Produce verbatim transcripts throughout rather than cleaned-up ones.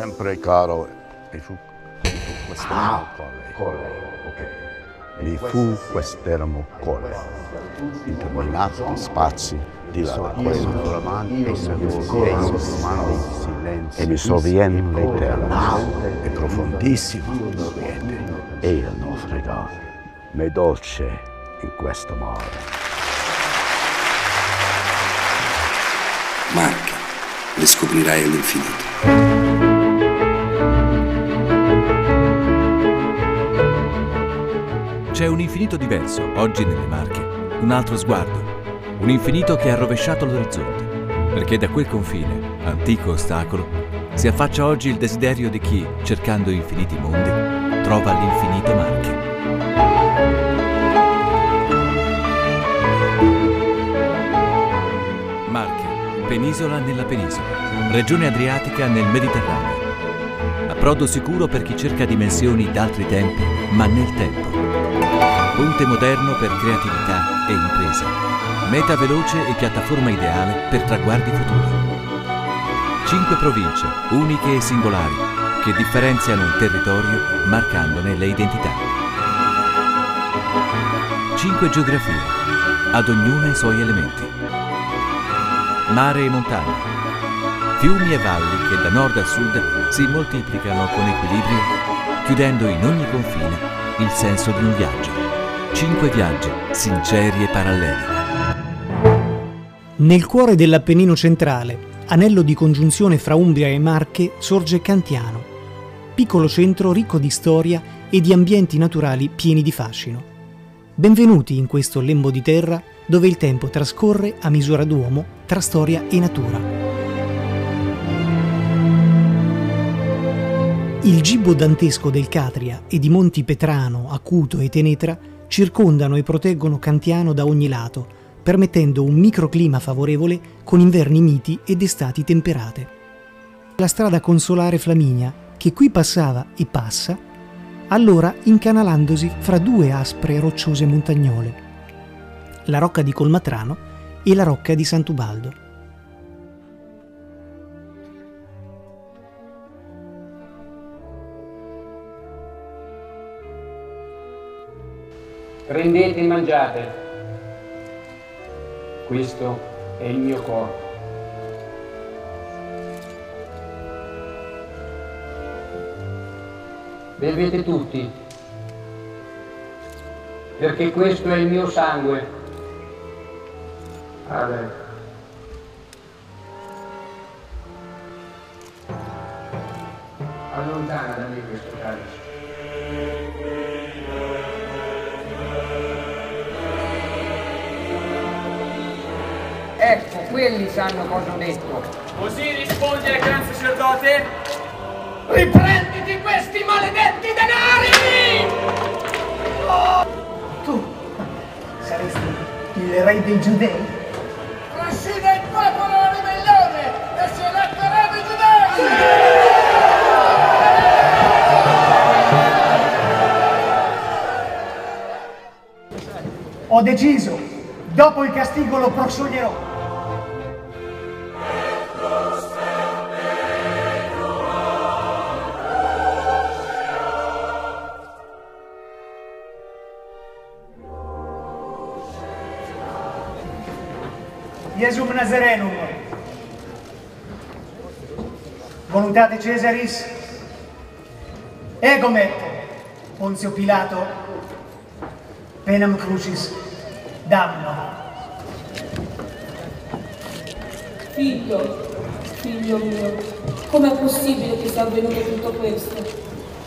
sempre caro, mi fu, mi fu quest'uomo con lei. Con lei, ok. Mi fu quest'uomo con lei. Interminati spazi di là, questo e silenzio, e mi sovviene l'eterno e profondissimo quiete. E il naufragare, me dolce in questo mare. Marche, le scoprirai all'infinito. C'è un infinito diverso oggi nelle Marche, un altro sguardo, un infinito che ha rovesciato l'orizzonte, perché da quel confine, antico ostacolo, si affaccia oggi il desiderio di chi, cercando infiniti mondi, trova l'infinito Marche. Marche, penisola nella penisola, regione adriatica nel Mediterraneo. Approdo sicuro per chi cerca dimensioni d'altri tempi, ma nel tempo. Ponte moderno per creatività e impresa. Meta veloce e piattaforma ideale per traguardi futuri. Cinque province, uniche e singolari, che differenziano un territorio marcandone le identità. Cinque geografie, ad ognuna i suoi elementi. Mare e montagna, fiumi e valli che da nord a sud si moltiplicano con equilibrio, chiudendo in ogni confine il senso di un viaggio. Cinque viaggi, sinceri e paralleli. Nel cuore dell'Appennino centrale, anello di congiunzione fra Umbria e Marche, sorge Cantiano, piccolo centro ricco di storia e di ambienti naturali pieni di fascino. Benvenuti in questo lembo di terra dove il tempo trascorre a misura d'uomo tra storia e natura. Il gibbo dantesco del Catria e di Monti Petrano, Acuto e Tenetra circondano e proteggono Cantiano da ogni lato, permettendo un microclima favorevole con inverni miti ed estati temperate. La strada consolare Flaminia, che qui passava e passa, allora incanalandosi fra due aspre rocciose montagnole, la rocca di Colmatrano e la rocca di Sant'Ubaldo. Prendete e mangiate. Questo è il mio corpo. Bevete tutti, perché questo è il mio sangue. Amen. Allontana da me questo calice. Ecco, quelli sanno cosa ho detto. Così rispondi al gran sacerdote? Riprenditi questi maledetti denari! Oh! Tu saresti il re dei giudei? Trascina il popolo alla ribellione e si elette re dei giudei! Ho deciso, dopo il castigo lo prosciugherò. Iesum Nazarenum, voluntate Cesaris, egomet, Ponzio Pilato, penam crucis, damno. Figlio, figlio mio, com'è possibile che sia avvenuto tutto questo?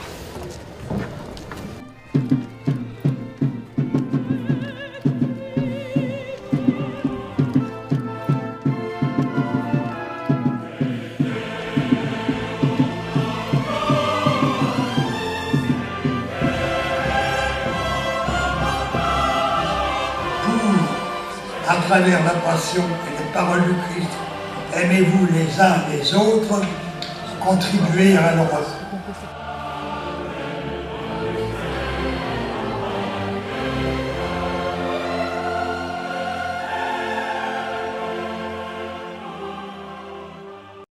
À travers la passion et les paroles du Christ, aimez-vous les uns les autres, contribuez à leur